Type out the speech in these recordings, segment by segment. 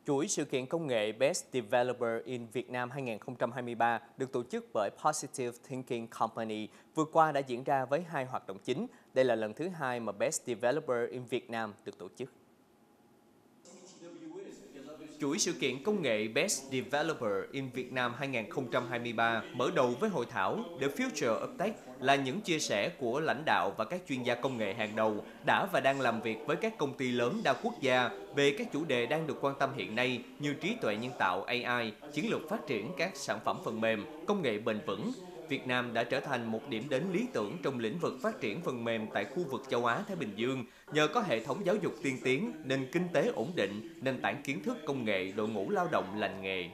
Chuỗi sự kiện công nghệ Best Developer in Việt Nam 2023 được tổ chức bởi Positive Thinking Company vừa qua đã diễn ra với hai hoạt động chính. Đây là lần thứ hai mà Best Developer in Việt Nam được tổ chức. Chuỗi sự kiện công nghệ Best Developer in Việt Nam 2023 mở đầu với hội thảo The Future of Tech là những chia sẻ của lãnh đạo và các chuyên gia công nghệ hàng đầu đã và đang làm việc với các công ty lớn đa quốc gia về các chủ đề đang được quan tâm hiện nay như trí tuệ nhân tạo AI, chiến lược phát triển các sản phẩm phần mềm, công nghệ bền vững. Việt Nam đã trở thành một điểm đến lý tưởng trong lĩnh vực phát triển phần mềm tại khu vực châu Á-Thái Bình Dương nhờ có hệ thống giáo dục tiên tiến, nền kinh tế ổn định, nền tảng kiến thức công nghệ, đội ngũ lao động lành nghề.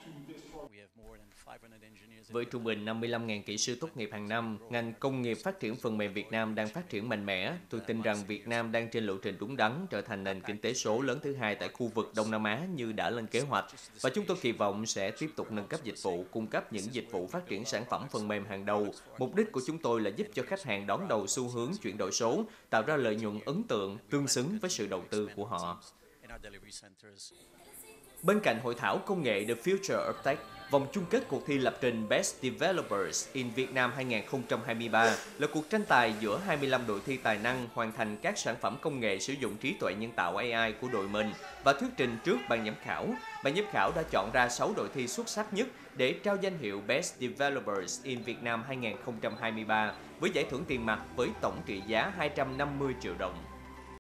Với trung bình 55.000 kỹ sư tốt nghiệp hàng năm, ngành công nghiệp phát triển phần mềm Việt Nam đang phát triển mạnh mẽ. Tôi tin rằng Việt Nam đang trên lộ trình đúng đắn trở thành nền kinh tế số lớn thứ hai tại khu vực Đông Nam Á như đã lên kế hoạch. Và chúng tôi kỳ vọng sẽ tiếp tục nâng cấp dịch vụ, cung cấp những dịch vụ phát triển sản phẩm phần mềm hàng đầu. Mục đích của chúng tôi là giúp cho khách hàng đón đầu xu hướng chuyển đổi số, tạo ra lợi nhuận ấn tượng tương xứng với sự đầu tư của họ. Bên cạnh hội thảo công nghệ The Future of Tech, vòng chung kết cuộc thi lập trình Best Developers in Việt Nam 2023 là cuộc tranh tài giữa 25 đội thi tài năng hoàn thành các sản phẩm công nghệ sử dụng trí tuệ nhân tạo AI của đội mình và thuyết trình trước ban giám khảo. Ban giám khảo đã chọn ra 6 đội thi xuất sắc nhất để trao danh hiệu Best Developers in Việt Nam 2023 với giải thưởng tiền mặt với tổng trị giá 250 triệu đồng.